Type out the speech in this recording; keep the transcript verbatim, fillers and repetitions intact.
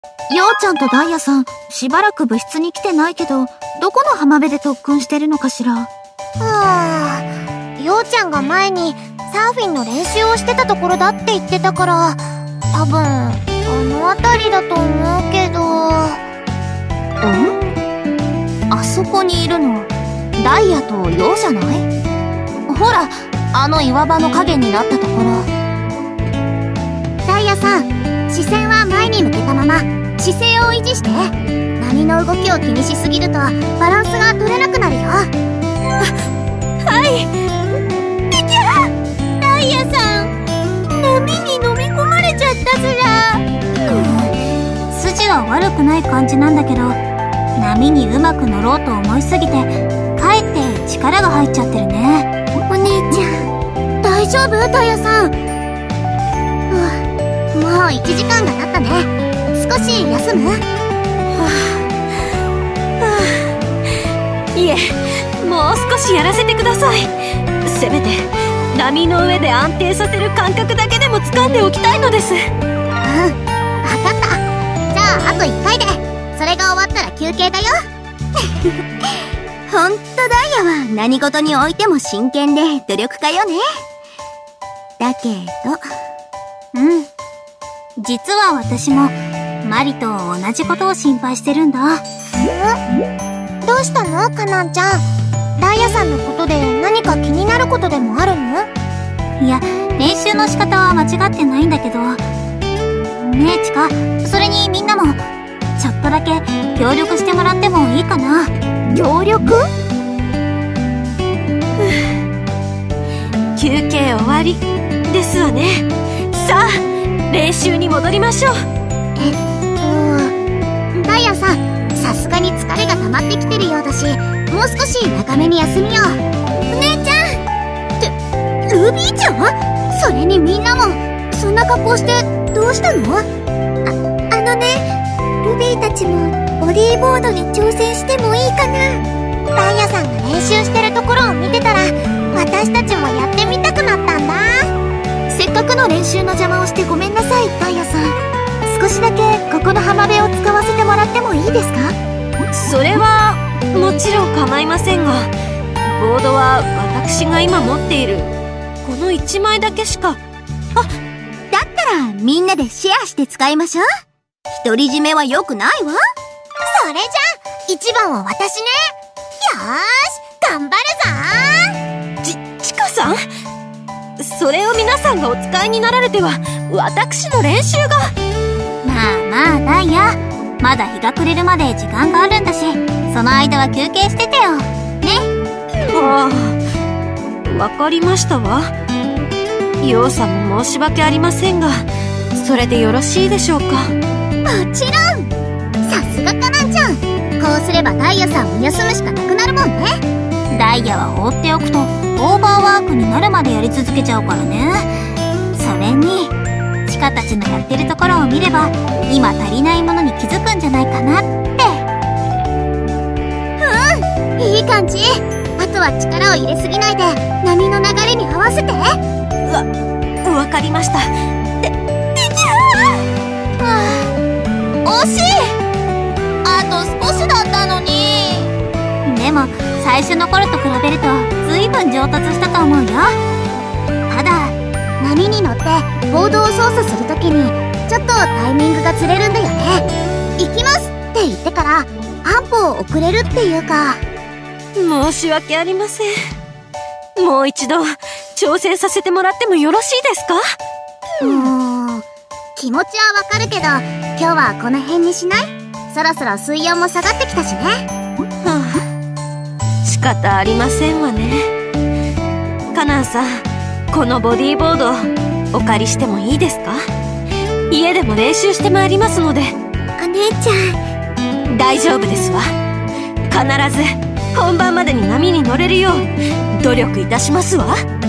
ようちゃんとダイヤさん、しばらく部室に来てないけど、どこの浜辺で特訓してるのかしら。 はあ、ようちゃんが前にサーフィンの練習をしてたところだって言ってたから、多分あの辺りだと思うけど。 ん？あそこにいるのダイヤとヨウじゃない？ほら、あの岩場の影になったところ。 ダイヤさん、視線は前に向けたまま姿勢を維持して。波の動きを気にしすぎるとバランスが取れなくなるよ。 はい。いきゃー！ダイヤさん、波に飲み込まれちゃったずら。うん、筋は悪くない感じなんだけど、波にうまく乗ろうと思いすぎてかえって力が入っちゃってるね。 お姉ちゃん、大丈夫？ダイヤさん。うもういちじかんが経ったね。少し休む？ はあ、はあ、いえ、もう少しやらせてください。せめて波の上で安定させる感覚だけでも掴んでおきたいのです。うん、 分かった。じゃああといっかいで、それが終わったら休憩だよ。 ほんとダイヤは何事においても真剣で努力家よね。だけど、 うん、実は私もマリと同じことを心配してるんだ。ん？ どうしたの？カナンちゃん。ダイヤさんのことで何か気になることでもあるの？ いや、練習の仕方は間違ってないんだけど。ねえチカ、それにみんなもちょっとだけ協力してもらってもいいかな。 協力？ 休憩終わりですわね。さあ練習に戻りましょう。 えっとダイヤさん、さすがに疲れが溜まってきてるようだし、もう少し長めに休みよう。お姉ちゃんってルビーちゃん？それにみんなもそんな格好してどうしたの？あ、あのね、ルビーたちもボディーボードに挑戦してもいいかな？ダイヤさんが練習してるところを見てたら、私たちもやってみたくなったんだ。 せっかくの練習の邪魔をしてごめんなさい、ダイヤさん。少しだけここの浜辺を使わせてもらってもいいですか？それはもちろん構いませんが、ボードは私が今持っているこのいちまいだけしか。 あ、だったらみんなでシェアして使いましょう。独り占めは良くないわ。 それじゃあ一番は私ね。よーし、頑張るぞー。ち、ちかさん？それを皆さんがお使いになられては私の練習が。まあまあダイヤ、まだ日が暮れるまで時間があるんだし、その間は休憩しててよね。はあ、わかりましたわ。ヨウさんも申し訳ありませんが、それでよろしいでしょうか？ もちろん。さすがカナンちゃん、こうすればダイヤさんも休むしかなくなるもんね。 ダイヤは放っておくとオーバーワークになるまでやり続けちゃうからね。それにチカたちのやってるところを見れば、今足りないものに気づくんじゃないかなって。 うん、いい感じ。あとは力を入れすぎないで波の流れに合わせて。 わ、わかりました。で、できゃー。はあ、惜しい。あと少しだったのに。でも最初の頃と比べると随分上達したと思うよ。ただ波に乗ってボードを操作するときにちょっとタイミングがずれるんだよね。行きますって言ってから半歩遅れるっていうか。 申し訳ありません。もう一度挑戦させてもらってもよろしいですか？ うーん、気持ちはわかるけど今日はこの辺にしない？そろそろ水温も下がってきたしね。 はあ、仕方ありませんわね。カナンさん、このボディーボードお借りしてもいいですか？家でも練習してまいりますので。 お姉ちゃん、大丈夫ですわ。必ず本番までに波に乗れるよう努力いたしますわ。